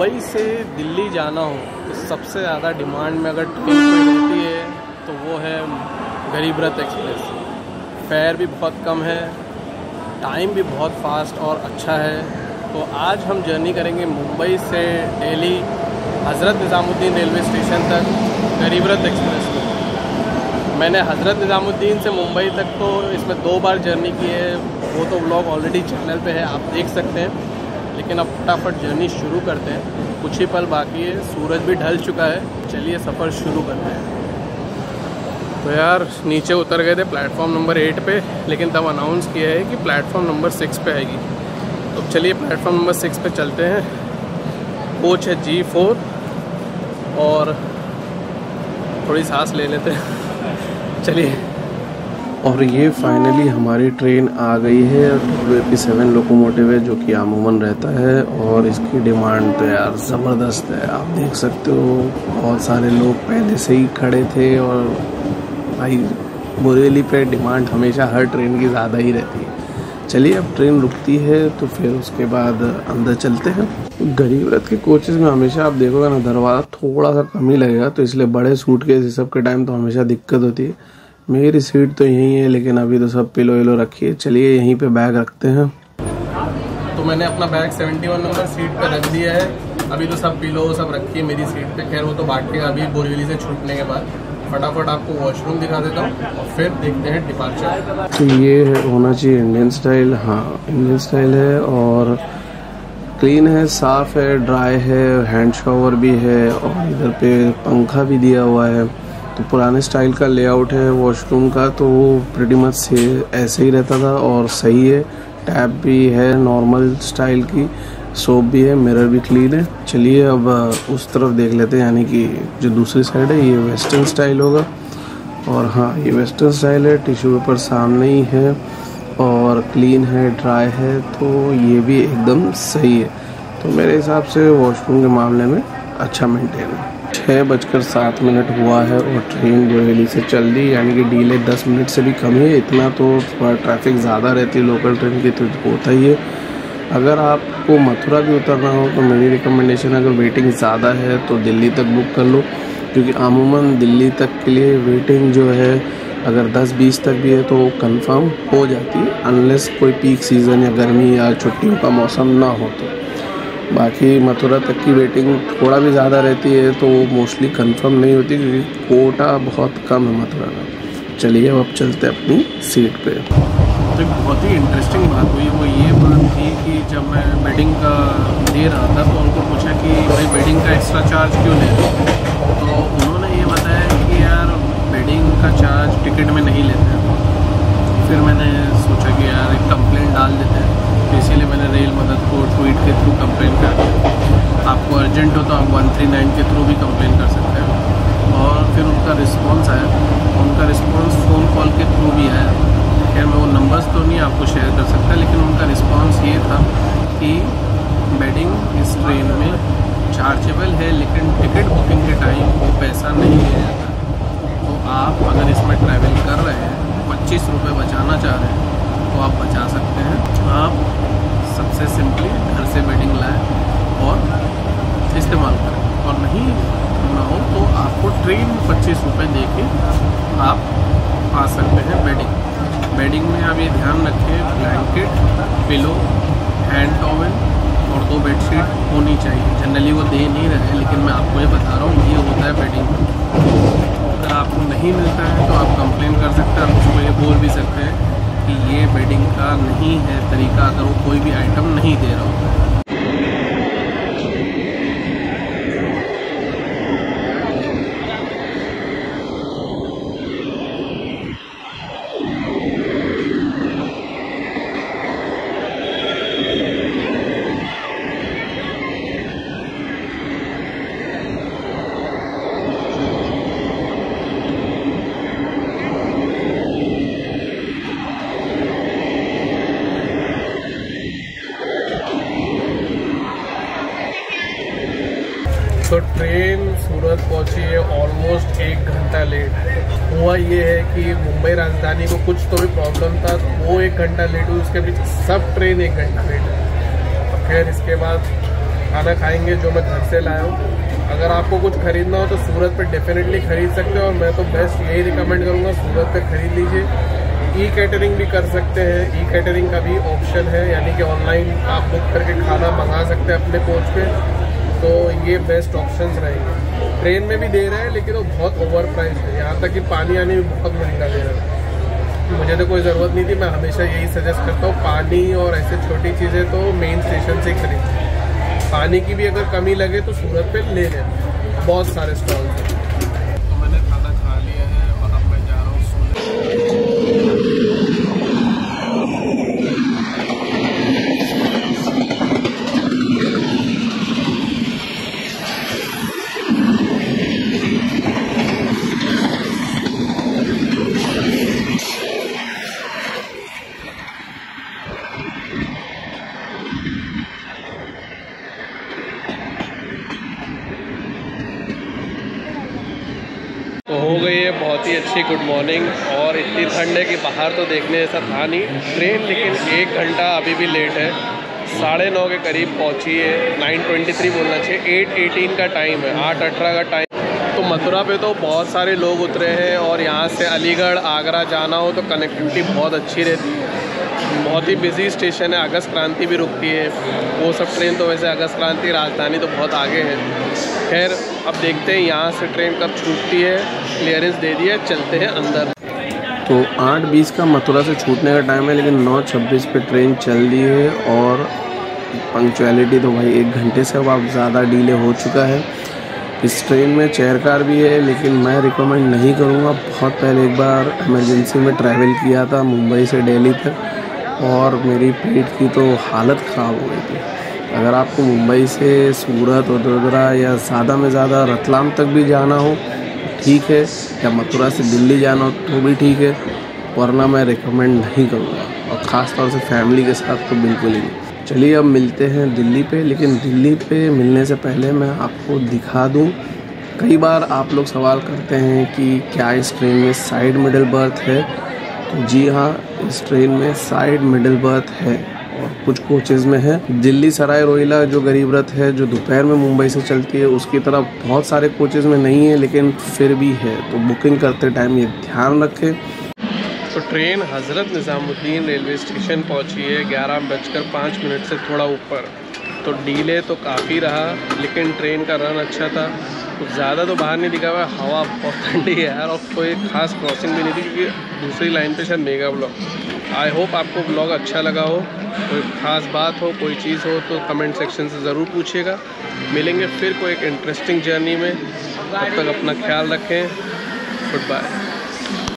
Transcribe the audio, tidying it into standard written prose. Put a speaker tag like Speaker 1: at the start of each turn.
Speaker 1: मुंबई से दिल्ली जाना हो तो सबसे ज़्यादा डिमांड में अगर ट्रेन कोई रहती है तो वो है गरीब रथ एक्सप्रेस। फेयर भी बहुत कम है, टाइम भी बहुत फास्ट और अच्छा है। तो आज हम जर्नी करेंगे मुंबई से दिल्ली हज़रत निज़ामुद्दीन रेलवे स्टेशन तक गरीब रथ एक्सप्रेस में। मैंने हज़रत निज़ामुद्दीन से मुंबई तक तो इसमें 2 बार जर्नी की है, वो तो व्लॉग ऑलरेडी चैनल पे है, आप देख सकते हैं। लेकिन अब फटाफट जर्नी शुरू करते हैं, कुछ ही पल बाकी है, सूरज भी ढल चुका है। चलिए सफ़र शुरू करते हैं। तो यार नीचे उतर गए थे प्लेटफॉर्म नंबर 8 पे, लेकिन तब अनाउंस किया है कि प्लेटफॉर्म नंबर 6 पे आएगी। तो चलिए प्लेटफॉर्म नंबर 6 पे चलते हैं। कोच है G4 और थोड़ी सांस ले लेते हैं। चलिए। और ये फाइनली हमारी ट्रेन आ गई है। WP7 लोकोमोटिव है जो कि अमूमन रहता है और इसकी डिमांड तो यार ज़बरदस्त है। आप देख सकते हो बहुत सारे लोग पहले से ही खड़े थे और भाई बोरेवली पे डिमांड हमेशा हर ट्रेन की ज़्यादा ही रहती है। चलिए अब ट्रेन रुकती है तो फिर उसके बाद अंदर चलते हैं। गरीब रथ के कोचेज़ में हमेशा आप देखोगे ना, दरवाज़ा थोड़ा सा कम ही लगेगा, तो इसलिए बड़े सूटकेस इस सब के टाइम तो हमेशा दिक्कत होती है। मेरी सीट तो यहीं है, लेकिन अभी तो सब पिलो विलो रखी है। चलिए यहीं पे बैग रखते हैं। तो मैंने अपना बैग 71 नंबर सीट पे रख दिया है। अभी तो सब पिलो सब रखी है मेरी सीट पे। खैर वो तो बांटेगा अभी बोरीवली से छूटने के बाद। फटाफट आपको वॉशरूम दिखा देता हूँ और फिर देखते हैं डिपार्चर। तो ये होना चाहिए इंडियन स्टाइल। हाँ इंडियन स्टाइल है और क्लीन है, साफ़ है, ड्राई है, हैंड शावर भी है और इधर पे पंखा भी दिया हुआ है। तो पुराने स्टाइल का लेआउट है वॉशरूम का, तो वो प्रीटी मच से ऐसे ही रहता था और सही है। टैप भी है नॉर्मल स्टाइल की, सोप भी है, मिरर भी क्लीन है। चलिए अब उस तरफ देख लेते हैं, यानी कि जो दूसरी साइड है ये वेस्टर्न स्टाइल होगा। और हाँ ये वेस्टर्न स्टाइल है, टिश्यू पेपर सामने ही है और क्लीन है, ड्राई है, तो ये भी एकदम सही है। तो मेरे हिसाब से वॉशरूम के मामले में अच्छा मेंटेन है। 6:07 हुआ है और ट्रेन बोरीवली से चल रही, यानी कि डिले 10 मिनट से भी कम है। इतना तो थोड़ा ट्रैफिक ज़्यादा रहती है लोकल ट्रेन की, तो होता ही है। अगर आपको मथुरा भी उतरना हो तो मेरी रिकमेंडेशन, अगर वेटिंग ज़्यादा है तो दिल्ली तक बुक कर लो, क्योंकि अमूमन दिल्ली तक के लिए वेटिंग जो है अगर 10-20 तक भी है तो कंफर्म हो जाती है, अनलेस कोई पीक सीज़न या गर्मी या छुट्टियों का मौसम ना हो तो। बाकी मथुरा तक की वेटिंग थोड़ा भी ज़्यादा रहती है तो मोस्टली कंफर्म नहीं होती, क्योंकि कोटा बहुत कम है मथुरा का। चलिए अब चलते हैं अपनी सीट पे। तो एक बहुत ही इंटरेस्टिंग बात हुई, वो ये बात थी कि जब मैं बेडिंग का दे रहा था तो उनको पूछा कि भाई बेडिंग का एक्स्ट्रा चार्ज क्यों ले रहे हो, तो उन्होंने ये बताया कि यार बेडिंग का चार्ज टिकट में नहीं लेते हैं। फिर मैंने सोचा कि यार एक कंप्लेंट डाल देते हैं, तो इसीलिए मैंने रेल मदद को ट्वीट के थ्रू कंप्लेन कर दिया। आपको अर्जेंट हो तो आप 139 के थ्रू भी कंप्लेन कर सकते हैं। और फिर उनका रिस्पांस आया, उनका रिस्पांस फ़ोन कॉल के थ्रू भी आया। खैर मैं वो नंबर्स तो नहीं आपको शेयर कर सकता, लेकिन उनका रिस्पांस ये था कि बेडिंग इस ट्रेन में चार्जेबल है, लेकिन टिकट बुकिंग के टाइम वो पैसा नहीं लिया जाता। तो आप अगर इसमें ट्रैवल कर रहे हैं, 25 रुपये बचाना चाह रहे हैं तो आप बचा सकते हैं। आप सबसे सिंपली घर से बेडिंग लाएँ और इस्तेमाल करें, और नहीं ना हो तो आपको ट्रेन में 25 रुपये दे के आप आ सकते हैं बेडिंग में। आप ये ध्यान रखें, ब्लैंकेट, पिलो, हैंड टॉवेल और 2 बेडशीट होनी चाहिए। जनरली वो दे नहीं रहे, लेकिन मैं आपको ये बता रहा हूँ ये होता है बेडिंग में। अगर आपको नहीं मिलता है तो आप कंप्लेन कर सकते हैं, आप उसको ये बोल भी सकते हैं कि ये बेडिंग का नहीं है तरीका, अगर वो कोई भी आइटम नहीं दे रहा हो। तो ट्रेन सूरत पहुंची है ऑलमोस्ट 1 घंटा लेट। हुआ ये है कि मुंबई राजधानी को कुछ तो भी प्रॉब्लम था, तो वो 1 घंटा लेट हुई, उसके पीछे सब ट्रेन 1 घंटा लेट है। तो खैर इसके बाद खाना खाएंगे जो मैं घर से लाया हूँ। अगर आपको कुछ खरीदना हो तो सूरत पे डेफिनेटली खरीद सकते हो, और मैं तो बेस्ट यही रिकमेंड करूँगा, सूरत पे खरीद लीजिए। ई कैटरिंग भी कर सकते हैं, ई कैटरिंग का भी ऑप्शन है, यानी कि ऑनलाइन आप बुक करके खाना मंगा सकते हैं अपने कोच पे, तो ये बेस्ट ऑप्शंस रहेंगे। ट्रेन में भी दे रहे हैं लेकिन वो बहुत ओवर प्राइस है, यहाँ तक कि पानी आने भी बहुत महंगा दे रहा है। मुझे तो कोई ज़रूरत नहीं थी, मैं हमेशा यही सजेस्ट करता हूँ, पानी और ऐसे छोटी चीज़ें तो मेन स्टेशन से ही खरीदें। पानी की भी अगर कमी लगे तो सूरत पे ले लें, बहुत सारे स्टॉल्स हैं। तो मैंने खाना खा लिया है और अब मैं जा रहा हूँ तो हो गई है बहुत ही अच्छी गुड मॉर्निंग, और इतनी ठंड है कि बाहर तो देखने जैसा था नहीं ट्रेन, लेकिन 1 घंटा अभी भी लेट है। 9:30 के करीब पहुंची है, 9:23 बोलना चाहिए, 8:18 का टाइम है, 8:18 का टाइम। तो मथुरा पे तो बहुत सारे लोग उतरे हैं, और यहाँ से अलीगढ़ आगरा जाना हो तो कनेक्टिविटी बहुत अच्छी रहती है। बहुत ही बिजी स्टेशन है, अगस्त क्रांति भी रुकती है, वो सब ट्रेन तो वैसे अगस्त क्रांति राजधानी तो बहुत आगे है। खैर अब देखते हैं यहाँ से ट्रेन कब छूटती है, क्लियरेंस दे दिया, चलते हैं अंदर। तो 8:20 का मथुरा से छूटने का टाइम है, लेकिन 9:26 पे ट्रेन चल रही है, और पंक्चुअलिटी तो भाई 1 घंटे से अब ज़्यादा डिले हो चुका है। इस ट्रेन में चेयर कार भी है, लेकिन मैं रिकमेंड नहीं करूँगा। बहुत पहले एक बार इमरजेंसी में ट्रैवल किया था मुंबई से दिल्ली तक, और मेरी पेट की तो हालत ख़राब हो गई थी। अगर आपको मुंबई से सूरत, वडोदरा या ज़्यादा में ज़्यादा रतलाम तक भी जाना हो ठीक है, या मथुरा से दिल्ली जाना हो तो भी ठीक है, वरना मैं रिकमेंड नहीं करूँगा, और ख़ास तौर से फैमिली के साथ तो बिल्कुल ही नहीं। चलिए अब मिलते हैं दिल्ली पे, लेकिन दिल्ली पे मिलने से पहले मैं आपको दिखा दूँ, कई बार आप लोग सवाल करते हैं कि क्या इस ट्रेन में साइड मिडल बर्थ है। तो जी हाँ, इस ट्रेन में साइड मिडल बर्थ है, और कुछ कोचेज़ में है। दिल्ली सराय रोहिला जो गरीब रथ है, जो दोपहर में मुंबई से चलती है, उसकी तरफ बहुत सारे कोचेज़ में नहीं है, लेकिन फिर भी है, तो बुकिंग करते टाइम ये ध्यान रखें। तो train Hazrat Nizamuddin railway station पहुंची है 11:05 से थोड़ा ऊपर। तो डीले तो काफ़ी रहा, लेकिन ट्रेन का रन अच्छा था, कुछ ज़्यादा तो बाहर नहीं दिखा हुआ, हवा बहुत ठंडी है यार, और कोई खास क्रॉसिंग भी नहीं थी, क्योंकि दूसरी लाइन पे शायद मेगा ब्लॉक। आई होप आपको ब्लॉग अच्छा लगा हो, कोई ख़ास बात हो, कोई चीज़ हो तो कमेंट सेक्शन से ज़रूर पूछिएगा। मिलेंगे फिर कोई एक इंटरेस्टिंग जर्नी में, तब तक अपना ख्याल रखें, गुड बाय।